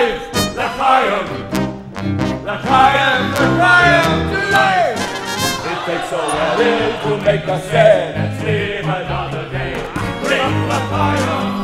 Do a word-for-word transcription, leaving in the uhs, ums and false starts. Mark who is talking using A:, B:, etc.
A: life! L'chaim! L'chaim! L'chaim to life! It takes so well to make us sad and sleep another day. Bring l'chaim!